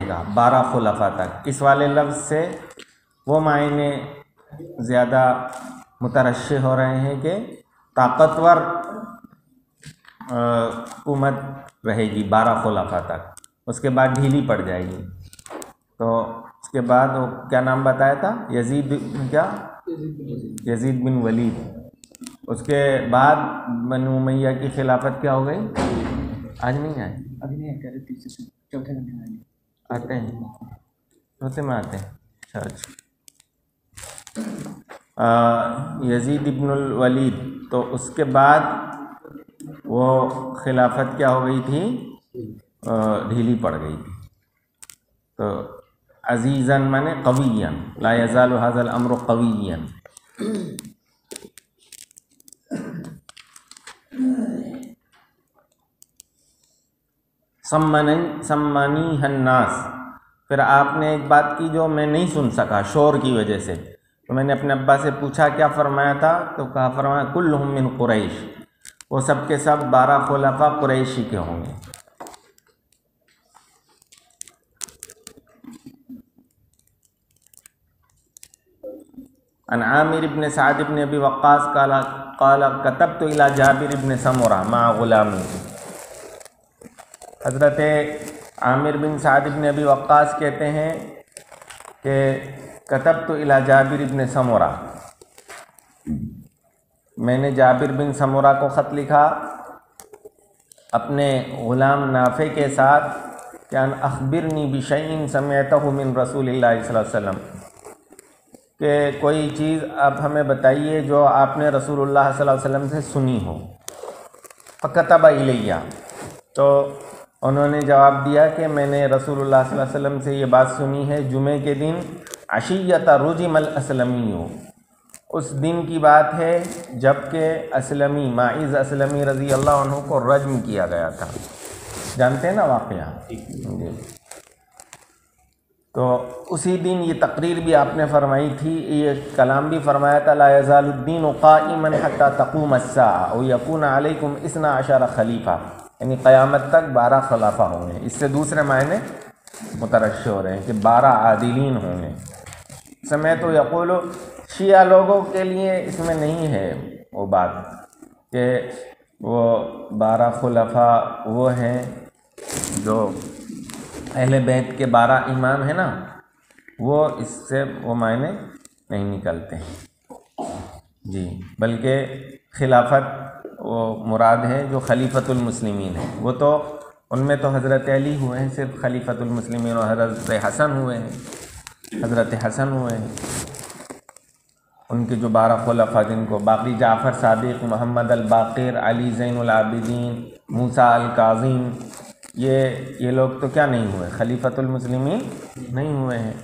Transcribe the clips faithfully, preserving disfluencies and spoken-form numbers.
بارہ خلفاء تک، اس والے لفظ سے وہ معنی زیادہ مترشح ہو رہے ہیں کہ طاقتور حکومت رہے گی بارہ خلفاء تک، اس کے بعد ڈھیلی پڑ جائے گی۔ تو اس کے بعد وہ کیا نام بتایا تھا، یزید کیا یزید بن ولید۔ اس کے بعد بنو امیہ کی خلافت کیا ہو گئی؟ آج نہیں آئے، ابھی نہیں کہہ رہے تیسرے چوتھے گھنٹے میں آتے ہیں، چوتھے میں آتے ہیں۔ اچھا اچھا یزید ابن الولید، تو اس کے بعد وہ خلافت کیا ہو گئی تھی، ڈھیلی پڑ گئی تھی۔ تو عزیزاً مانے قویاً، لا یزال ھذا الامر قویاً۔ سمانی سمانیہ الناس، پھر آپ نے ایک بات کی جو میں نہیں سن سکا شور کی وجہ سے، تو میں نے اپنے ابا سے پوچھا کیا فرمایا تھا، تو کہا فرمایا کلہم من قریش، وہ سب کے سب بارہ خلفاء قریشی کے ہوں گے۔ عن عامر بن سعد بن ابی وقاص قال قال كتبت الى جابر بن سمرہ مع غلامی۔ حضرت عامر بن سعد بن ابی وقاص کہتے ہیں کہ كتبت الى جابر بن سمرہ، میں نے جابر بن سمرہ کو خط لکھا اپنے غلام نافع کے ساتھ کہ ان اخبرنی بشیء سمعتہ من رسول اللہ صلی اللہ علیہ وسلم، کہ کوئی چیز آپ ہمیں بتائیے جو آپ نے رسول اللہ صلی اللہ علیہ وسلم سے سنی ہو۔ فکتب الیہ، تو انہوں نے جواب دیا کہ میں نے رسول اللہ صلی اللہ علیہ وسلم سے یہ بات سنی ہے جمعے کے دن عشیۃ رجم الاسلمی، اس دن کی بات ہے جب کہ اسلمی ماعز اسلمی رضی اللہ عنہ کو رجم کیا گیا تھا، جانتے ہیں نا واقعہ جی۔ تو اسی دن یہ تقریر بھی آپ نے فرمائی تھی، یہ کلام بھی فرمایا تھا لا یزال الدین قائما حتی تقوم الساعہ ویکون علیکم اثنا عشر خلیفہ، یعنی قیامت تک بارہ خلافہ ہوں گے۔ اس سے دوسرے معنی مترشح ہو رہے ہیں کہ بارہ عادلین ہوں گے۔ سمے تو یقول، شیعہ لوگوں کے لیے اس میں نہیں ہے وہ بات کہ وہ بارہ خلفاء وہ ہیں جو اہل بیت کے بارہ امام ہیں نا، وہ اس سے وہ معنی نہیں نکلتے ہیں جی، بلکہ خلافت وہ مراد ہے جو خلیفۃ المسلمین ہے، وہ تو ان میں تو حضرت علی ہوئے ہیں صرف خلیفۃ المسلمین، اور حضرت حسن ہوئے ہیں حضرت حسن ہوئے ہیں ان کے جو بارہ خلفاء، جن کو باقی جعفر صادق، محمد الباقر، علی زین العابدین، موسیٰ الکاظم، یہ یہ لوگ تو کیا نہیں ہوئے، خلیفۃ المسلمین نہیں ہوئے ہیں۔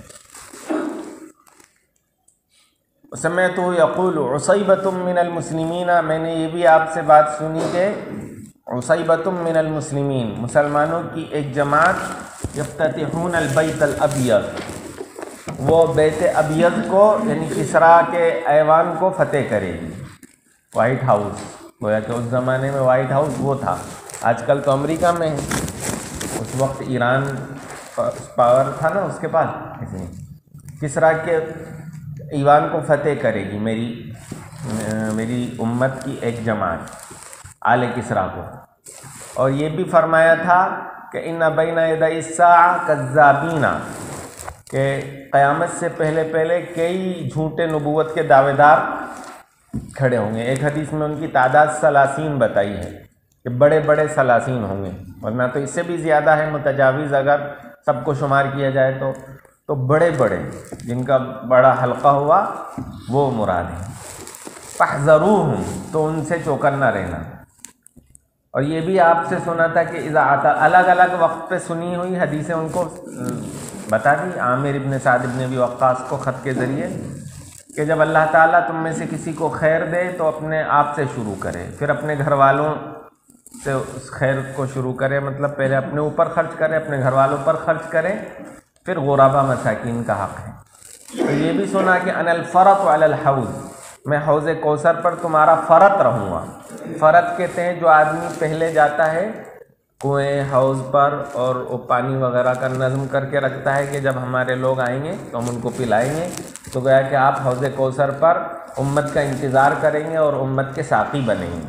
سمعت یقول عصیبۃ من المسلمین، میں نے یہ بھی آپ سے بات سنی کہ عصیبۃ من المسلمین، مسلمانوں کی ایک جماعت، یفتتحون البیت الابیض، وہ بیت ابیض کو یعنی کسریٰ کے ایوان کو فتح کرے گی، وائٹ ہاؤس، گویا کہ اس زمانے میں وائٹ ہاؤس وہ تھا، آج کل تو امریکہ میں ہے، اس وقت ایران پاور تھا نا اس کے پاس، کسریٰ کے ایوان کو فتح کرے گی میری میری امت کی ایک جماعت آل کسریٰ کو۔ اور یہ بھی فرمایا تھا کہ ان بین یدی الساعۃ کذابین، کہ قیامت سے پہلے پہلے کئی جھوٹے نبوت کے دعوے دار کھڑے ہوں گے۔ ایک حدیث میں ان کی تعداد سلاسین بتائی ہے کہ بڑے بڑے سلاسین ہوں گے، ورنہ تو اس سے بھی زیادہ ہے متجاوز، اگر سب کو شمار کیا جائے تو تو بڑے بڑے جن کا بڑا حلقہ ہوا وہ مراد ہے۔ فاحذروہم، تو ان سے چوکنا رہنا۔ اور یہ بھی آپ سے سنا تھا کہ اذا آتا، الگ الگ وقت پہ سنی ہوئی حدیثیں ان کو بتا دی عامر ابن سعد ابن ابی وقاص کو خط کے ذریعے کہ جب اللہ تعالیٰ تم میں سے کسی کو خیر دے تو اپنے آپ سے شروع کرے، پھر اپنے گھر والوں سے اس خیر کو شروع کرے، مطلب پہلے اپنے اوپر خرچ کرے، اپنے گھر والوں پر خرچ کرے، پھر غربا مساکین کا حق ہے۔ تو یہ بھی سنا کہ انا الفرط علی الحوض، میں حوض کوثر پر تمہارا فرط رہوں گا۔ فرط کہتے ہیں جو آدمی پہلے جاتا ہے کنویں حوض پر اور وہ پانی وغیرہ کا نظم کر کے رکھتا ہے کہ جب ہمارے لوگ آئیں گے تو ہم ان کو پلائیں گے. تو گویا کہ آپ حوض کوثر پر امت کا انتظار کریں گے اور امت کے ساقی بنیں گے.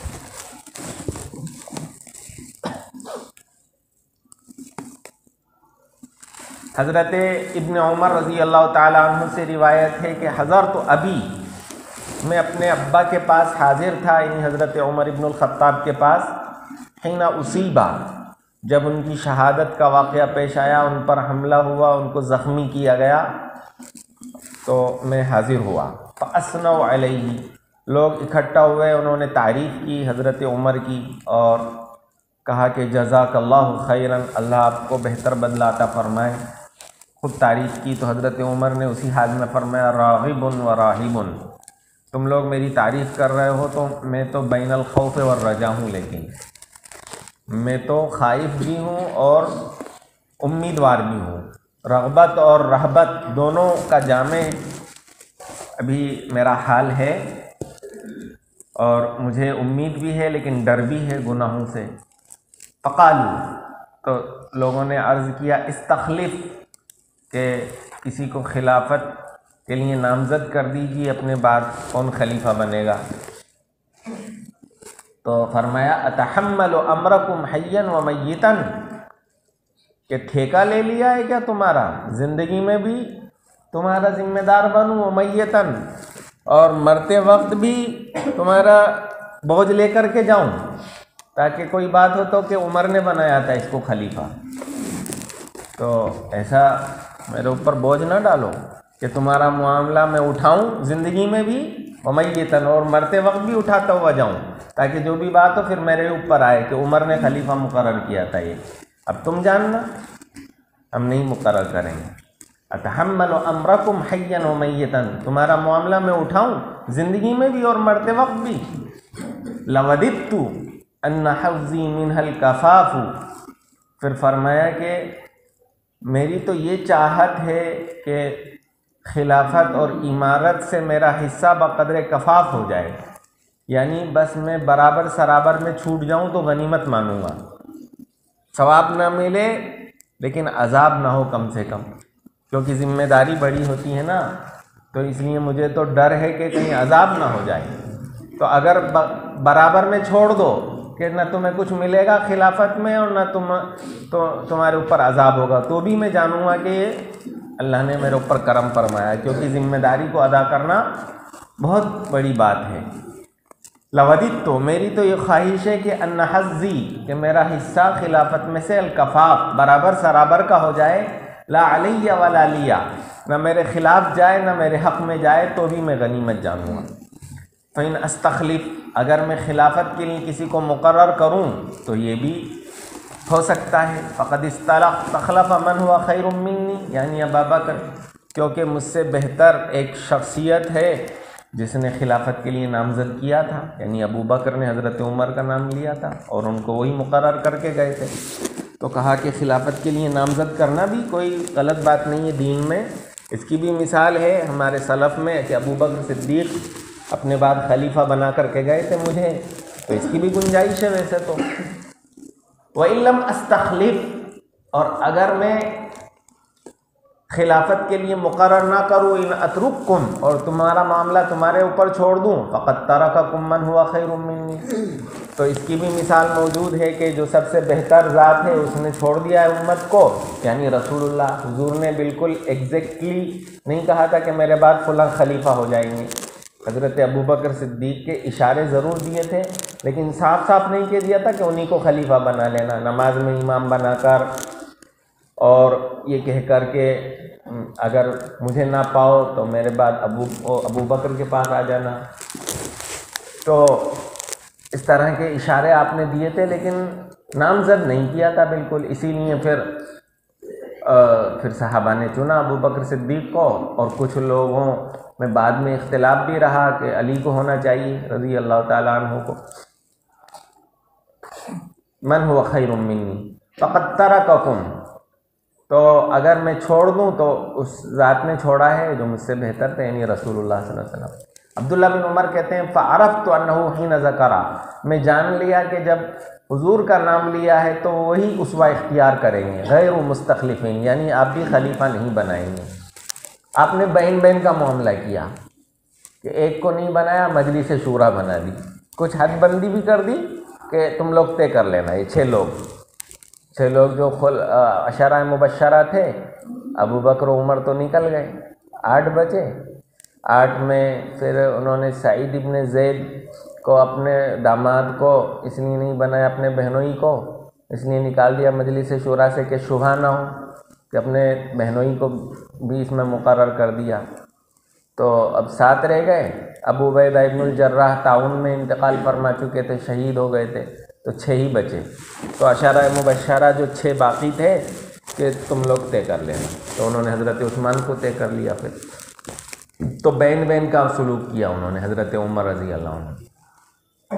حضرت ابن عمر رضی اللہ تعالیٰ عنہ سے روایت ہے کہ حضرت ابی، میں اپنے ابا کے پاس حاضر تھا، یعنی حضرت عمر ابن الخطاب کے پاس، حین اصیبہ، جب ان کی شہادت کا واقعہ پیش آیا، ان پر حملہ ہوا، ان کو زخمی کیا گیا، تو میں حاضر ہوا. فاثنوا علیہ، لوگ اکٹھا ہوئے، انہوں نے تعریف کی حضرت عمر کی اور کہا کہ جزاک اللہ خیرا، اللہ آپ کو بہتر بدلہ عطا فرمائے. خود تعریف کی تو حضرت عمر نے اسی حال میں فرمایا راغب و راہب، تم لوگ میری تعریف کر رہے ہو تو میں تو بین الخوف والرجا ہوں، لیکن میں تو خائف بھی ہوں اور امیدوار بھی ہوں. رغبت اور رہبت دونوں کا جامع ابھی میرا حال ہے، اور مجھے امید بھی ہے لیکن ڈر بھی ہے گناہوں سے. فقالو، تو لوگوں نے عرض کیا استخلف، کہ کسی کو خلافت کے لیے نامزد کر دیجیے، اپنے بعد کون خلیفہ بنے گا. تو فرمایا اتحمل امرکم حیا و میتا، کہ ٹھیکہ لے لیا ہے کیا تمہارا، زندگی میں بھی تمہارا ذمہ دار بنوں، و میتا، اور مرتے وقت بھی تمہارا بوجھ لے کر کے جاؤں، تاکہ کوئی بات ہو تو کہ عمر نے بنایا تھا اس کو خلیفہ. تو ایسا میرے اوپر بوجھ نہ ڈالو کہ تمہارا معاملہ میں اٹھاؤں زندگی میں بھی، ومیتاً، اور مرتے وقت بھی اٹھاتا ہوا جاؤں، تاکہ جو بھی بات ہو پھر میرے اوپر آئے کہ عمر نے خلیفہ مقرر کیا تھا. یہ اب تم جاننا، ہم نہیں مقرر کریں گے. اتحمل امرکم حیا و میتاً، تمہارا معاملہ میں اٹھاؤں زندگی میں بھی اور مرتے وقت بھی. لوددت ان حظی منہ الکفاف، پھر فرمایا کہ میری تو یہ چاہت ہے کہ خلافت اور امارت سے میرا حصہ بقدر کفاف ہو جائے، یعنی بس میں برابر سرابر میں چھوٹ جاؤں تو غنیمت مانوں گا. ثواب نہ ملے لیکن عذاب نہ ہو کم سے کم، کیونکہ ذمہ داری بڑی ہوتی ہے نا، تو اس لیے مجھے تو ڈر ہے کہ کہیں عذاب نہ ہو جائے. تو اگر برابر میں چھوڑ دو کہ نہ تمہیں کچھ ملے گا خلافت میں اور نہ تم تو تمہارے اوپر عذاب ہوگا، تو بھی میں جانوں گا کہ اللہ نے میرے اوپر کرم فرمایا، کیونکہ ذمہ داری کو ادا کرنا بہت بڑی بات ہے. لوددت، تو میری تو یہ خواہش ہے کہ ان حظی، کہ میرا حصہ خلافت میں سے الکفاف، برابر سرابر کا ہو جائے، لا علی ولا لیا، نہ میرے خلاف جائے نہ میرے حق میں جائے، تو بھی میں غنیمت جانوں گا. فإن استخلف، اگر میں خلافت کے لیے کسی کو مقرر کروں تو یہ بھی ہو سکتا ہے. فقد استخلف من هو خیر منی، یعنی ابا بکر، کیونکہ مجھ سے بہتر ایک شخصیت ہے جس نے خلافت کے لیے نامزد کیا تھا، یعنی ابو بکر نے حضرت عمر کا نام لیا تھا اور ان کو وہی مقرر کر کے گئے تھے. تو کہا کہ خلافت کے لیے نامزد کرنا بھی کوئی غلط بات نہیں ہے دین میں. اس کی بھی مثال ہے ہمارے سلف میں کہ ابو بکر صدیق اپنے بعد خلیفہ بنا کر کے گئے تھے مجھے، تو اس کی بھی گنجائش ہے ویسے تو. وَإِن لَمْ أَسْتَخْلِفْ، اور اگر میں خلافت کے لیے مقرر نہ کروں، ان اترککم، اور تمہارا معاملہ تمہارے اوپر چھوڑ دوں، فقد ترککم من ہوا خیر منی، تو اس کی بھی مثال موجود ہے کہ جو سب سے بہتر ذات ہے اس نے چھوڑ دیا ہے امت کو، یعنی رسول اللہ. حضور نے بالکل ایگزیکٹلی نہیں کہا تھا کہ میرے بعد فلاں خلیفہ ہو جائیں گے. حضرت ابو بکر صدیق کے اشارے ضرور دیے تھے، لیکن صاف صاف نہیں کہہ دیا تھا کہ انہی کو خلیفہ بنا لینا، نماز میں امام بنا کر، اور یہ کہہ کر کہ اگر مجھے نہ پاؤ تو میرے بعد ابو ابو بکر کے پاس آ جانا. تو اس طرح کے اشارے آپ نے دیے تھے، لیکن نامزد نہیں کیا تھا بالکل. اسی لیے پھر پھر صحابہ نے چنا ابو بکر صدیق کو، اور کچھ لوگوں میں بعد میں اختلاف بھی رہا کہ علی کو ہونا چاہیے رضی اللہ تعالیٰ عنہ کو. من هو خیر منی فقد ترککم، تو اگر میں چھوڑ دوں تو اس ذات نے چھوڑا ہے جو مجھ سے بہتر تھے، یعنی رسول اللہ صلی اللہ علیہ وسلم. عبداللہ بن عمر کہتے ہیں فعرفت انہ حین ذکر، میں جان لیا کہ جب حضور کا نام لیا ہے تو وہی اسوہ اختیار کریں گے، غیر مستخلفین، یعنی آپ بھی خلیفہ نہیں بنائیں گے۔ آپ نے بہن بہن کا معاملہ کیا کہ ایک کو نہیں بنایا، مجلس شورا بنا دی، کچھ حد بندی بھی کر دی کہ تم لوگ طے کر لینا، یہ چھ لوگ چھ لوگ جو خل عشرہ مبشرہ تھے، ابو بکر و عمر تو نکل گئے، آٹھ بچے۔ آٹھ میں پھر انہوں نے سعید ابن زید کو اپنے داماد کو اس لیے نہیں بنایا، اپنے بہنوئی کو اس لیے نکال دیا مجلس شورا سے کہ شبہ نہ ہو، کہ اپنے بہنوئی کو بھی اس میں مقرر کر دیا۔ تو اب سات رہ گئے، ابو عبیدہ ابن الجراح تعاون میں انتقال فرما چکے تھے، شہید ہو گئے تھے، تو چھ ہی بچے۔ تو عشرہ مبشرہ جو چھ باقی تھے کہ تم لوگ طے کر لینا، تو انہوں نے حضرت عثمان کو طے کر لیا۔ پھر تو بین بین کا سلوک کیا انہوں نے، حضرت عمر رضی اللہ عنہ۔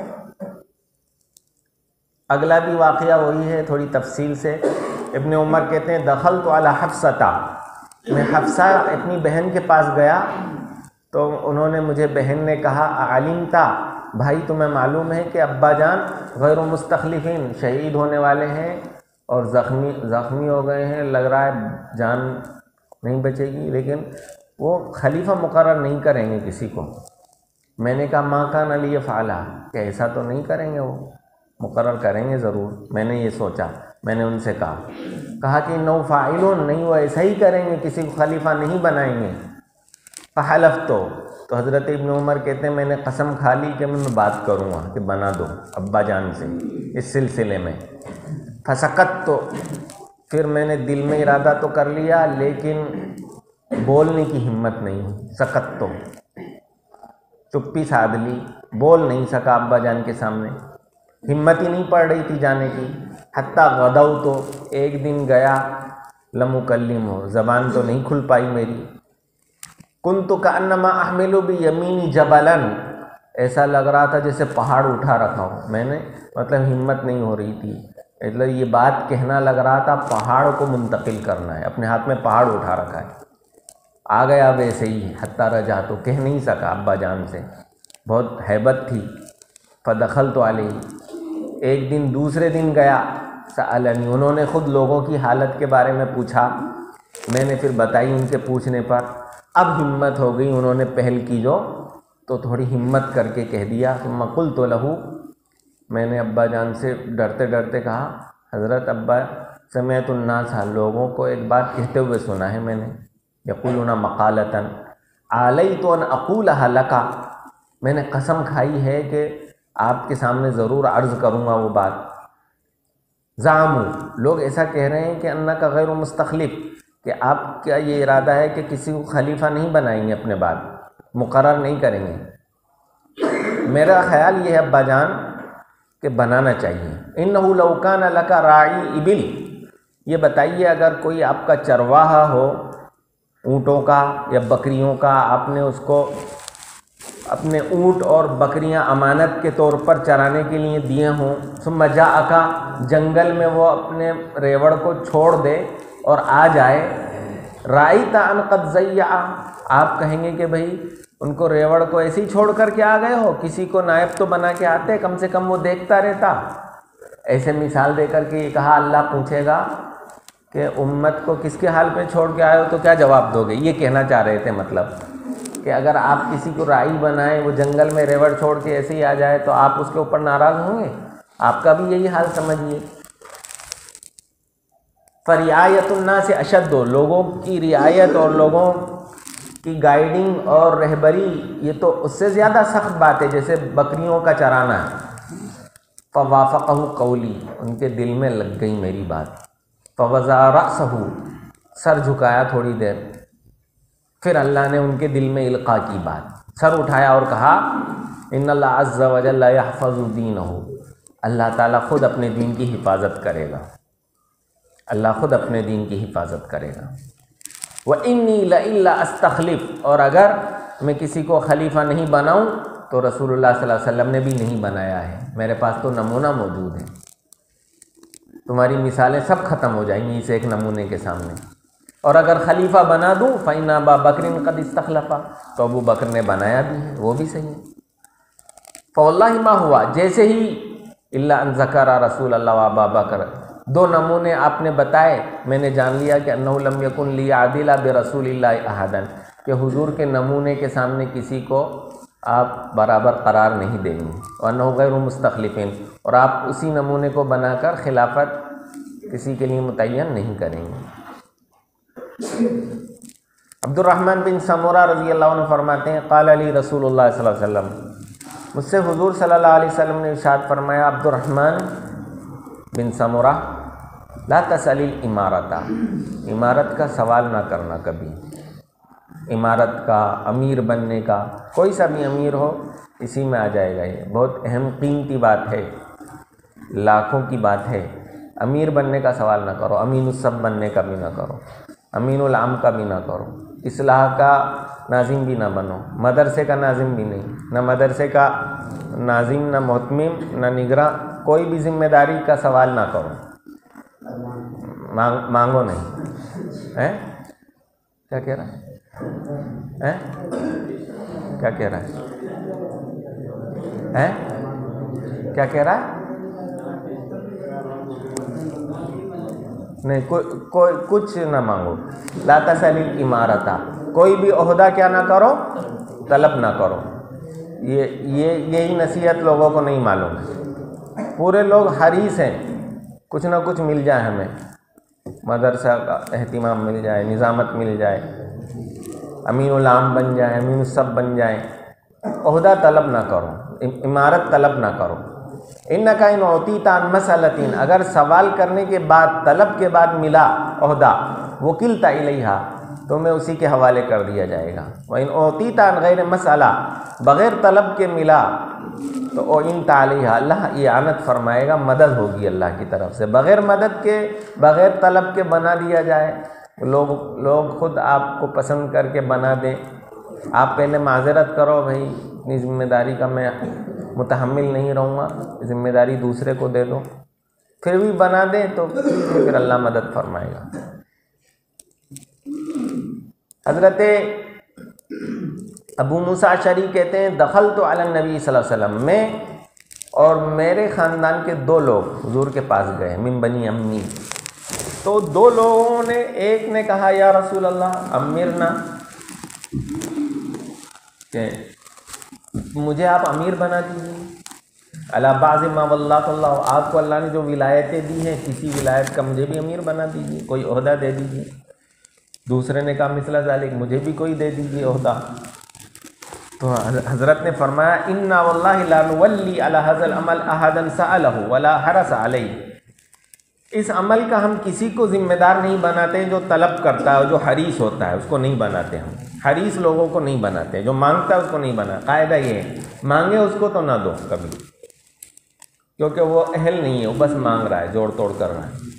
اگلا بھی واقعہ وہی ہے تھوڑی تفصیل سے۔ ابن عمر کہتے ہیں دخلت علی حفصہ، میں حفصہ اپنی بہن کے پاس گیا تو انہوں نے مجھے، بہن نے کہا علمتا، بھائی تمہیں معلوم ہے کہ ابا جان غیر مستخلفین، شہید ہونے والے ہیں اور زخمی زخمی ہو گئے ہیں، لگ رہا ہے جان نہیں بچے گی، لیکن وہ خلیفہ مقرر نہیں کریں گے کسی کو۔ میں نے کہا ما کان علی فعلا، کہ ایسا تو نہیں کریں گے، وہ مقرر کریں گے ضرور۔ میں نے یہ سوچا، میں نے ان سے کہا کہا کہ نو فاعلون، نہیں وہ ایسا ہی کریں گے، کسی کو خلیفہ نہیں بنائیں گے۔ فحلفت، تو حضرت ابن عمر کہتے ہیں میں نے قسم کھا لی کہ میں بات کروں گا کہ بنا دو ابا جان سے اس سلسلے میں۔ فسکت، تو پھر میں نے دل میں ارادہ تو کر لیا لیکن بولنے کی ہمت نہیں ہوئی، سکت، تو چپی سادھ لی، بول نہیں سکا ابا جان کے سامنے، ہمت ہی نہیں پڑ رہی تھی جانے کی۔ حتیٰ غدو، تو ایک دن گیا، لم اکلم ہو، زبان تو نہیں کھل پائی میری۔ کنت کانما احمل بیمینی جبلا، ایسا لگ رہا تھا جیسے پہاڑ اٹھا رکھا ہو میں نے، مطلب ہمت نہیں ہو رہی تھی، مطلب یہ بات کہنا لگ رہا تھا پہاڑ کو منتقل کرنا ہے، اپنے ہاتھ میں پہاڑ اٹھا رکھا ہے، آ گیا ویسے ہی۔ حتیٰ رجع، تو کہہ نہیں سکا ابا جان سے، بہت ہیبت تھی۔ فدخلت علیہ، ایک دن دوسرے دن گیا، سألنی، انہوں نے خود لوگوں کی حالت کے بارے میں پوچھا، میں نے پھر بتائی ان کے پوچھنے پر۔ اب ہمت ہو گئی، انہوں نے پہل کی جو، تو تھوڑی ہمت کر کے کہہ دیا۔ ثم قلت لہ، میں نے ابا جان سے ڈرتے ڈرتے کہا حضرت ابا، سمعت الناس، لوگوں کو ایک بات کہتے ہوئے سنا ہے میں نے، یقولون مقالۃ علیت ان اقولها لک، میں نے قسم کھائی ہے کہ آپ کے سامنے ضرور عرض کروں گا وہ بات۔ زعموا، لوگ ایسا کہہ رہے ہیں کہ انک غیر مستخلف، کہ آپ کا یہ ارادہ ہے کہ کسی کو خلیفہ نہیں بنائیں گے، اپنے بعد مقرر نہیں کریں گے۔ میرا خیال یہ ہے ابا جان کہ بنانا چاہیے۔ انہ لو کان لک راعی ابل، یہ بتائیے اگر کوئی آپ کا چرواہا ہو اونٹوں کا یا بکریوں کا، آپ نے اس کو اپنے اونٹ اور بکریاں امانت کے طور پر چرانے کے لیے دیے ہوں، ثم جاءک، جنگل میں وہ اپنے ریوڑ کو چھوڑ دے اور آ جائے، رأیت ان قد ضیع، آپ کہیں گے کہ بھئی ان کو ریوڑ کو ایسے ہی چھوڑ کر کے آ گئے ہو، کسی کو نائب تو بنا کے آتے، کم سے کم وہ دیکھتا رہتا۔ ایسے مثال دے کر کے یہ کہا، اللہ پوچھے گا کہ امت کو کس کے حال پہ چھوڑ کے آئے ہو تو کیا جواب دو گے؟ یہ کہنا چاہ رہے تھے، مطلب کہ اگر آپ کسی کو راعی بنائیں، وہ جنگل میں ریوڑ چھوڑ کے ایسے ہی آ جائے تو آپ اس کے اوپر ناراض ہوں گے؟ آپ کا بھی یہی حال سمجھیے۔ فرعایت الناس اشد، لوگوں کی رعایت اور لوگوں کی گائیڈنگ اور رہبری یہ تو اس سے زیادہ سخت بات ہے جیسے بکریوں کا چرانا ہے۔ فوافقہ قولی، ان کے دل میں لگ گئی میری بات۔ فوضع رأسہ، سر جھکایا تھوڑی دیر، پھر اللہ نے ان کے دل میں القاء کی بات، سر اٹھایا اور کہا ان اللہ عز وجل یحفظ دینہ، اللہ تعالیٰ خود اپنے دین کی حفاظت کرے گا، اللہ خود اپنے دین کی حفاظت کرے گا۔ وَإِنِّي لَإِلَّا أَسْتَخْلِفُ، اور اگر میں کسی کو خلیفہ نہیں بناؤں تو رسول اللہ صلی اللہ علیہ وسلم نے بھی نہیں بنایا ہے، میرے پاس تو نمونہ موجود ہے، تمہاری مثالیں سب ختم ہو جائیں گی اس ایک نمونے کے سامنے۔ اور اگر خلیفہ بنا دوں فإن أبا بکر قد استخلف، تو ابو بکر نے بنایا بھی ہے، وہ بھی صحیح ہے۔ فواللہ ما ہوا، جیسے ہی الا ان ذکر رسول اللہ و ابا بکر، دو نمونے آپ نے بتائے، میں نے جان لیا کہ انہ لم یکن لیعدل برسول اللہ احدا، کہ حضور کے نمونے کے سامنے کسی کو آپ برابر قرار نہیں دیں گے، وانہ غیر مستخلفین، اور آپ اسی نمونے کو بنا کر خلافت کسی کے لیے متعین نہیں کریں گے۔ عبد الرحمن بن سمورہ رضی اللہ عنہ فرماتے ہیں قال علی رسول اللہ صلی اللہ علیہ وسلم، مجھ سے حضور صلی اللہ علیہ وسلم نے ارشاد فرمایا، عبد الرحمن بن سمورہ لا تسأل الامارۃ، امارت کا سوال نہ کرنا کبھی، امارت کا، امیر بننے کا، کوئی سا بھی امیر ہو اسی میں آ جائے گا، یہ بہت اہم قیمتی بات ہے، لاکھوں کی بات ہے۔ امیر بننے کا سوال نہ کرو، امین السب بننے کا بھی نہ کرو، امین العام کا بھی نہ کرو، اصلاح کا ناظم بھی نہ بنو، مدرسے کا ناظم بھی نہیں، نہ مدرسے کا ناظم، نہ محتمم، نہ نگراں، کوئی بھی ذمہ داری کا سوال نہ کرو، مانگ مانگو نہیں ہے۔ کیا کہہ رہا ہے؟ کیا کہہ رہا ہے؟ کیا کہہ رہا ہے؟ نہیں، کوئی کچھ نہ مانگو، لا تسأل الامارۃ، کوئی بھی عہدہ کیا نہ کرو، طلب نہ کرو۔ یہ یہ یہی نصیحت لوگوں کو نہیں معلوم ہے، پورے لوگ حریص ہیں کچھ نہ کچھ مل جائے، ہمیں مدرسہ کا اہتمام مل جائے، نظامت مل جائے، امین العام بن جائے، امین السب بن جائیں، عہدہ طلب نہ کرو، امارت طلب نہ کرو۔ انک ان اعطیت عن مسألۃ، اگر سوال کرنے کے بعد، طلب کے بعد ملا عہدہ، وکلت الیہا، تو میں اسی کے حوالے کر دیا جائے گا۔ وان اعطیت عن غیر مسئلہ، بغیر طلب کے ملا تو اعنت علیہا، اللہ اعانت فرمائے گا، مدد ہوگی اللہ کی طرف سے۔ بغیر مدد کے، بغیر طلب کے بنا دیا جائے، لوگ لوگ خود آپ کو پسند کر کے بنا دیں، آپ پہلے معذرت کرو، بھائی اتنی ذمہ داری کا میں متحمل نہیں رہوں گا، ذمہ داری دوسرے کو دے دو، پھر بھی بنا دیں تو پھر اللہ مدد فرمائے گا۔ حضرت ابو موسیٰ اشعری کہتے ہیں دخلت علی النبی صلی اللہ علیہ وسلم، میں اور میرے خاندان کے دو لوگ حضور کے پاس گئے، من بنی امی، تو دو لوگوں نے، ایک نے کہا یا رسول اللہ امیرنا، کہ مجھے آپ امیر بنا دیجیے، علی بعض ما واللہ اللہ، آپ کو اللہ نے جو ولایتیں دی ہیں کسی ولایت کا مجھے بھی امیر بنا دیجیے، کوئی عہدہ دے دیجیے۔ دوسرے نے کہا مثل ذالک، مجھے بھی کوئی دے دیجیے عہدہ۔ تو حضرت نے فرمایا انا واللہ لا نولی علی ھذا العمل احدا سألہ ولا حرص علیہ، اس عمل کا ہم کسی کو ذمہ دار نہیں بناتے جو طلب کرتا ہے، جو حریص ہوتا ہے اس کو نہیں بناتے، ہم حریص لوگوں کو نہیں بناتے، جو مانگتا ہے اس کو نہیں بنا۔ قاعدہ یہ ہے مانگے اس کو تو نہ دو کبھی، کیونکہ وہ اہل نہیں ہے، وہ بس مانگ رہا ہے، جوڑ توڑ کر رہا ہے۔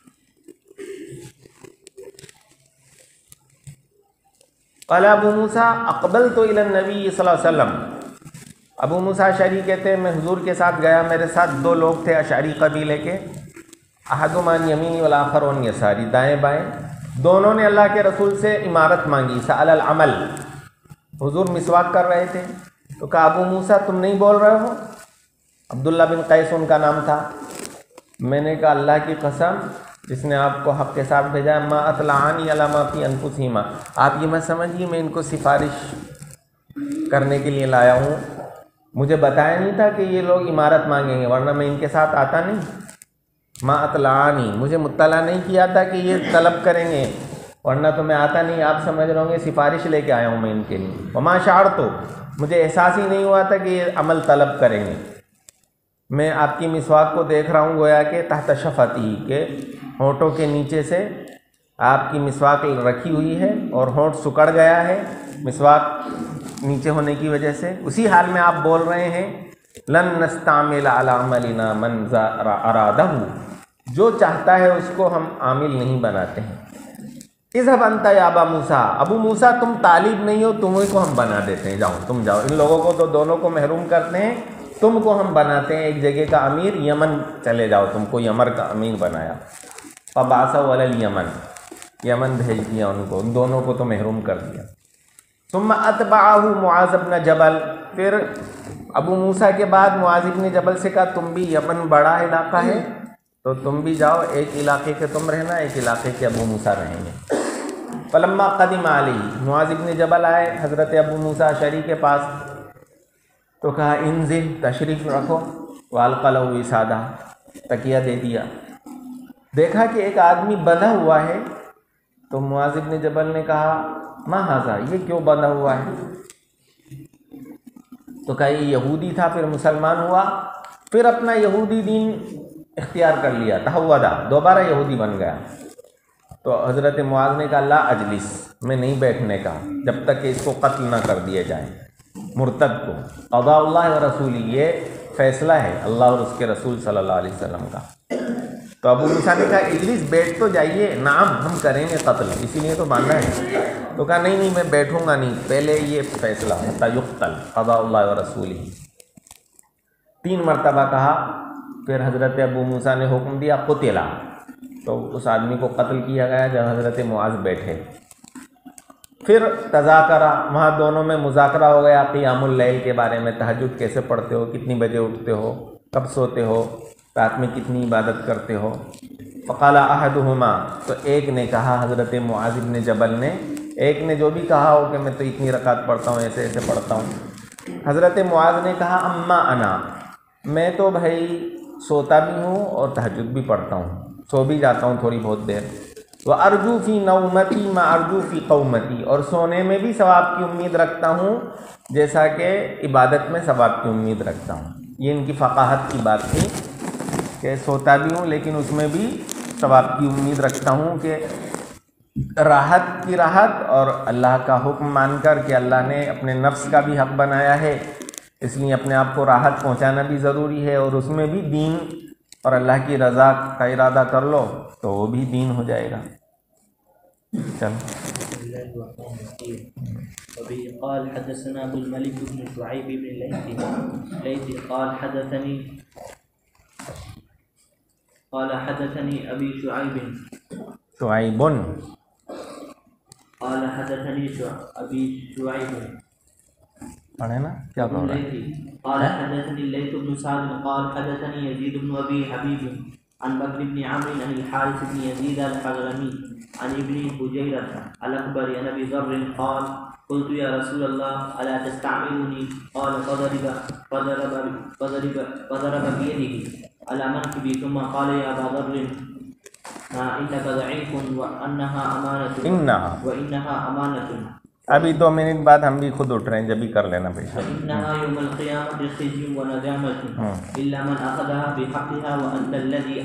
قال ابو موسیٰ اقبلت الی النبی صلی اللہ علیہ وسلم، ابو موسیٰ اشعری کہتے ہیں میں حضور کے ساتھ گیا، میرے ساتھ دو لوگ تھے اشعری قبیلے کے، احدہما عن یمینی والآخر عن یساری، دائیں بائیں، دونوں نے اللہ کے رسول سے امارت مانگی، سأل العمل، حضور مسواک کر رہے تھے تو کہا ابو موسیٰ تم نہیں بول رہے ہو؟ عبداللہ بن قیس ان کا نام تھا۔ میں نے کہا اللہ کی قسم جس نے آپ کو حق کے ساتھ بھیجا ہے، ما اطلعانی علی ما فی انفسہما، آپ یہ مت سمجھیے میں ان کو سفارش کرنے کے لیے لایا ہوں، مجھے بتایا نہیں تھا کہ یہ لوگ امارت مانگیں گے، ورنہ میں ان کے ساتھ آتا نہیں۔ ما اطلعانی، مجھے مطلع نہیں کیا تھا کہ یہ طلب کریں گے، ورنہ تو میں آتا نہیں، آپ سمجھ رہے ہوں گے سفارش لے کے آیا ہوں میں ان کے لیے۔ وما شعرت، مجھے احساس ہی نہیں ہوا تھا کہ یہ عمل طلب کریں گے۔ میں آپ کی مسواک کو دیکھ رہا ہوں گویا کہ تحت شفتی، کہ ہونٹوں کے نیچے سے آپ کی مسواک رکھی ہوئی ہے اور ہونٹ سکڑ گیا ہے مسواک نیچے ہونے کی وجہ سے، اسی حال میں آپ بول رہے ہیں لن نستعمل علی عملنا من ارادہ، جو چاہتا ہے اس کو ہم عامل نہیں بناتے ہیں۔ اذهب انت یا ابا موسیٰ، ابو موسیٰ تم طالب نہیں ہو، تمہیں کو ہم بنا دیتے ہیں، جاؤ تم جاؤ، ان لوگوں کو تو دونوں کو محروم کرتے ہیں، تم کو ہم بناتے ہیں ایک جگہ کا امیر، یمن چلے جاؤ، تم کو یمن کا امیر بنایا۔ فبعثوا علی الیمن، یمن بھیج دیا ان کو، ان دونوں کو تو محروم کر دیا۔ ثم اتبعہ معاذ بن جبل، پھر ابو موسیٰ کے بعد معاذ بن جبل سے کہا تم بھی، یمن بڑا علاقہ ہے تو تم بھی جاؤ، ایک علاقے کے تم رہنا، ایک علاقے کے ابو موسیٰ رہیں گے۔ فلما قدم علیہ، معاذ بن جبل آئے حضرت ابو موسیٰ اشعری کے پاس تو کہا انزل، تشریف رکھو، والقى له وسادہ، تکیہ دے دیا۔ دیکھا کہ ایک آدمی بندھا ہوا ہے تو معاذ بن جبل نے کہا ما ھذا، یہ کیوں بندھا ہوا ہے؟ تو کہا یہ یہودی تھا، پھر مسلمان ہوا، پھر اپنا یہودی دین اختیار کر لیا، تحودا، دوبارہ یہودی بن گیا۔ تو حضرت معاذ نے کہا لا اجلس، میں نہیں بیٹھنے کا جب تک کہ اس کو قتل نہ کر دیا جائے، مرتد کو۔ قضاء اللہ و رسولی، یہ فیصلہ ہے اللہ اور اس کے رسول صلی اللہ علیہ وسلم کا۔ تو ابو موسیٰ نے کہا اجلس، بیٹھ تو جائیے، نعم ہم کریں گے قتل، اسی لیے تو باندھا ہے۔ تو کہا نہیں نہیں میں بیٹھوں گا نہیں، پہلے یہ فیصلہ حتی یقتل قضاء اللہ و رسولی۔ تین مرتبہ کہا، پھر حضرت ابو موسیٰ نے حکم دیا قتلا، تو اس آدمی کو قتل کیا گیا جب حضرت معاذ بیٹھے۔ پھر تذاکرہ، وہاں دونوں میں مذاکرہ ہو گیا قیام اللیل کے بارے میں، تہجد کیسے پڑھتے ہو، کتنی بجے اٹھتے ہو، کب سوتے ہو، رات میں کتنی عبادت کرتے ہو۔ فقال احدہما، تو ایک نے کہا، حضرت معاذ بن جبل نے، ایک نے جو بھی کہا ہو کہ میں تو اتنی رکعت پڑھتا ہوں، ایسے ایسے پڑھتا ہوں۔ حضرت معاذ نے کہا اما انا، میں تو بھائی سوتا بھی ہوں اور تہجد بھی پڑھتا ہوں، سو بھی جاتا ہوں تھوڑی بہت دیر۔ وَأَرْجُو فِي نَوْمَتِي مَا أَرْجُو فِي قَوْمَتِي، اور سونے میں بھی ثواب کی امید رکھتا ہوں جیسا کہ عبادت میں ثواب کی امید رکھتا ہوں۔ یہ ان کی فقاہت کی بات تھی کہ سوتا بھی ہوں لیکن اس میں بھی ثواب کی امید رکھتا ہوں کہ راحت کی راحت، اور اللہ کا حکم مان کر کہ اللہ نے اپنے نفس کا بھی حق بنایا ہے، اس لیے اپنے آپ کو راحت پہنچانا بھی ضروری ہے، اور اس میں بھی دین اور اللہ کی رضا کا ارادہ کر لو تو وہ بھی دین ہو جائے گا۔ چل وبه قال حدثنا ابو الملك بن شعيب بن الليث ليث قال حدثني قال حدثني ابي شعيب شعیب، قال حدثني ابي شعيب پڑھے نا کیا پڑھ رہا ہے؟ قال حدثني الليث بن سعد قال حدثني يزيد بن ابي حبيب عن بكر بن عمرو عن الحارث بن يزيد الحضرمي عن ابن حجيرة الأكبر عن أبي ذر قال قلت يا رسول الله ألا تستعملني؟ قال فضرب فضرب فضرب فضرب بيده على منكبي ثم قال يا أبا ذر إنك ضعيف وأنها أمانة انہا، وإنها أمانة ابھی دو منٹ بعد ہم بھی خود اٹھ رہے ہیں، جب بھی کر لینا بھائی۔ فإنها يوم القيامة خزي وندامة إلا من أخذها بحقها وأنت الذي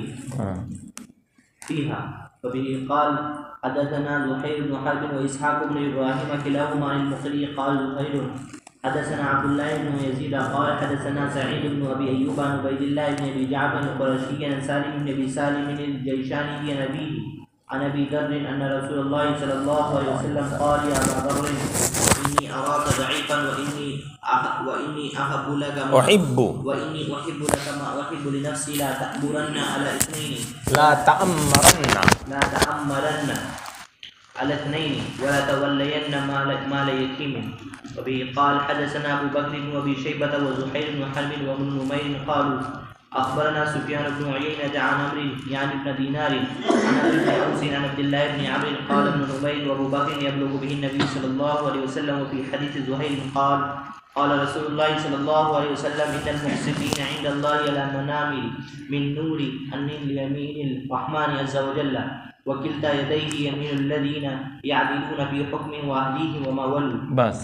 عليه فيها. وبه قال حدثنا زهير بن حرب وإسحاق بن إبراهيم كلاهما عن المقري قال زهير حدثنا عبد الله بن يزيد قال حدثنا سعيد بن أبي أيوب عن عبيد الله بن أبي جعفر القرشي عن سالم بن أبي سالم الجيشاني عن أبيه عن أبي ذر أن رسول الله صلى الله عليه وسلم قال يا أبا ذر إني أراك ضعيفا وإني أحب وإني أحب لك ما احب وإني أحب لك ما أحب لنفسي لا تأمرن على اثنين لا تأمرن لا تأمرن على اثنين ولا تولين مال مال يتيم. وبه قال حدثنا أبو بكر بن أبي شيبة وزهير بن حرب وابن نمير قالوا أخبرنا سفيان بن عيينة عن عمرو يعني بن دينار عن أبي بن أوس عن عبد الله بن عمرو قال ابن نمير وأبو بكر يبلغ به النبي صلى الله عليه وسلم. وفي حديث زهير قال قال رسول الله صلى الله عليه وسلم إن المحسنين عند الله على منامل من نور أن اليمين الرحمن عز وجل وكلتا يديه يمين الذين يعدلون في حكم وأهليه وما ولوا. بس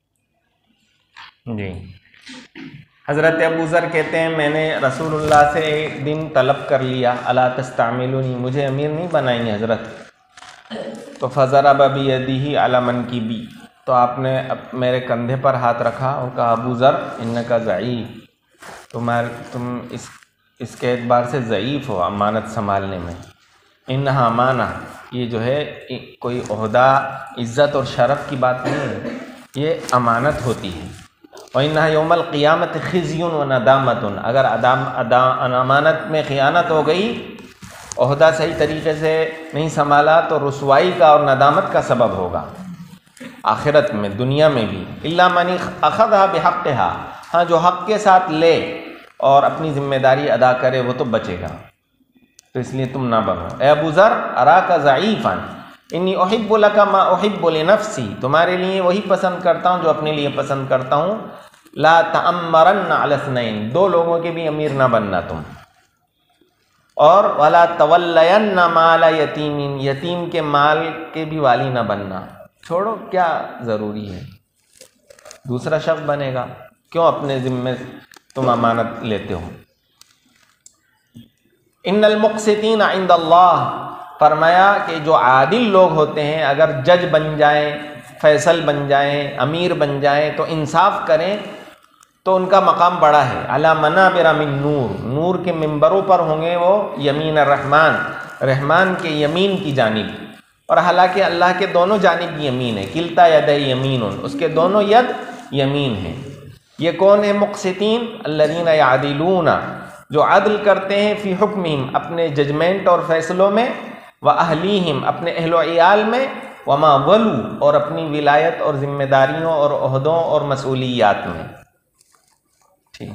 جی، حضرت ابو ذر کہتے ہیں میں نے رسول اللہ سے ایک دن طلب کر لیا الا تستعملونی، مجھے امیر نہیں بنائیں گے حضرت؟ تو فضرب بیدہ علی منکبی، تو آپ نے میرے کندھے پر ہاتھ رکھا اور کہا ابو ذر انک ضعیف، تمہار تم اس اس کے اعتبار سے ضعیف ہو امانت سنبھالنے میں۔ انہا امانہ، یہ جو ہے کوئی عہدہ عزت اور شرف کی بات نہیں ہے، یہ امانت ہوتی ہے۔ وَإِنَّهَا يَوْمَ الْقِيَامَةِ خِزْيٌ وَنَدَامَةٌ، اگر ادام ادا امانت میں خیانت ہو گئی عہدہ صحیح طریقے سے نہیں سنبھالا تو رسوائی کا اور ندامت کا سبب ہوگا آخرت میں، دنیا میں بھی. الا من اخذها بحقها، ہاں جو حق کے ساتھ لے اور اپنی ذمہ داری ادا کرے وہ تو بچے گا. تو اس لیے تم نہ بنو. اے ابو ذر اراک ضعیفا انی احب لک ما احب لنفسی، تمہارے لیے وہی پسند کرتا ہوں جو اپنے لیے پسند کرتا ہوں. لا تأمرن علی اثنین، دو لوگوں کے بھی امیر نہ بننا تم. اور ولا تولین مال یتیم، یتیم کے مال کے بھی والی نہ بننا. چھوڑو، کیا ضروری ہے، دوسرا شخص بنے گا، کیوں اپنے ذمے تم امانت لیتے ہو. ان المقسطین عند اللہ، فرمایا کہ جو عادل لوگ ہوتے ہیں اگر جج بن جائیں، فیصل بن جائیں، امیر بن جائیں تو انصاف کریں تو ان کا مقام بڑا ہے. علی منابر من نور، نور کے ممبروں پر ہوں گے وہ یمین الرحمن، رحمان کے یمین کی جانب. اور حالانکہ اللہ کے دونوں جانب یمین ہے، کلتا ید یمین، اس کے دونوں ید یمین ہیں. یہ کون ہے مقسطین؟ الذین یعدلون، جو عدل کرتے ہیں، فی حکمہم، اپنے ججمنٹ اور فیصلوں میں، و اہلیہم، اپنے اہل و عیال میں، وما ولو، اور اپنی ولایت اور ذمہ داریوں اور عہدوں اور مسئولیات میں. ٹھیک.